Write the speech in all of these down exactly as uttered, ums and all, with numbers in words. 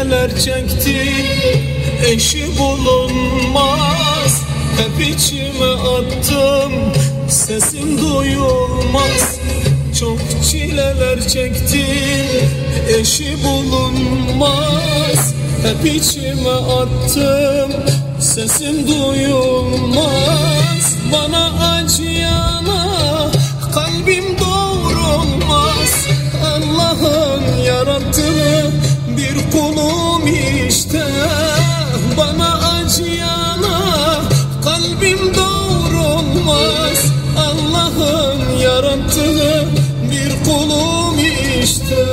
çileler çektim, eşi bulunmaz. Hep içime attım, sesim duyulmaz. Çok çileler çektim, eşi bulunmaz. Hep içime attım, sesim duyulmaz. Bana acıyana kalbim doğrulmaz. Allah'ın yarattığı bir kulum işte. Bana acıyana kalbim doğrulmaz. Allah'ın yarattığı bir kulum işte.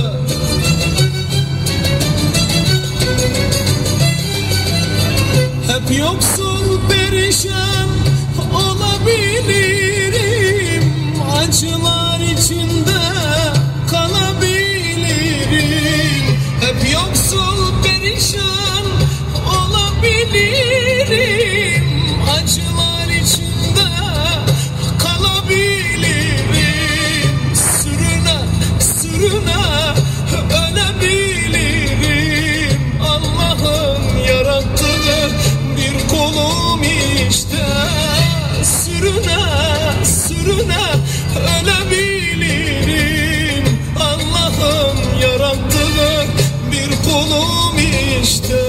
Hep yoksul perişan olabilirim, acılar içinde kalabilirim. Hep yoksul perişan olabilirim, acılar içinde kalabilirim. Sürüne sürüne ölebilirim. Allah'ın yarattığı bir kulum işte. Sürüne sürüne ölebilirim. Allah'ın yarattığı bir kulum işte.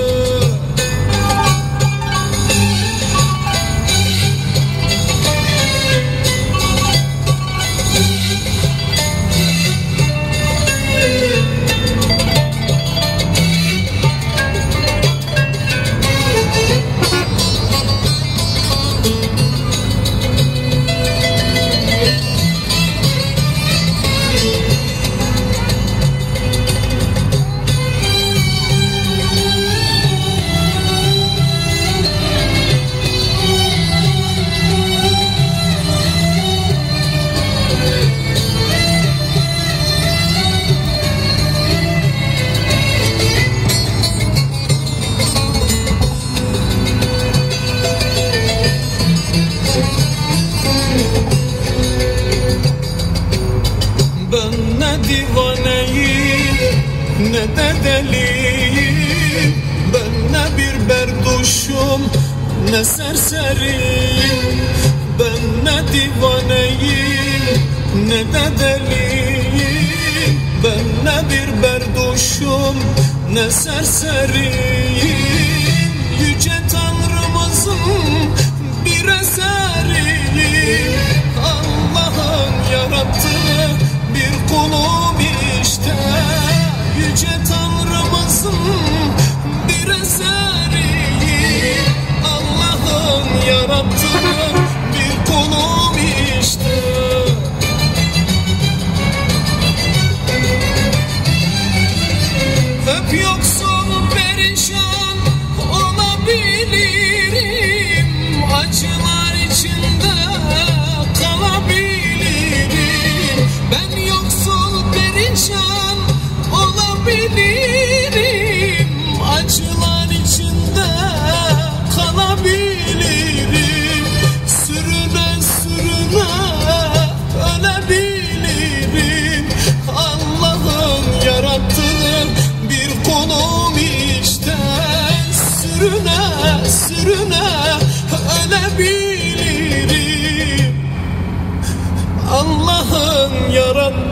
Ben ne divaneyim ne de deliyim. Ben ne bir berduşum ne serseriyim. Ben ne divaneyim ne de deliyim. Ben ne bir berduşum ne serseriyim. Yüce Tanrımızın bir eseriyim. Allah'ın yarattığı bir kulum işte. Yüce Tanrımızın bir eseriyim. Allah'ın yarattığı bir kulum işte. Hep yoksul perişan olabilirim, acılar içinde kalabilirim. Ben yoksul perişan olabilirim, acılar içinde kalabilirim. Sürüne sürüne ölebilirim. Allah'ın yarattığı bir kulum işte. Sürüne sürüne ölebilirim. Allah'ın yarattığı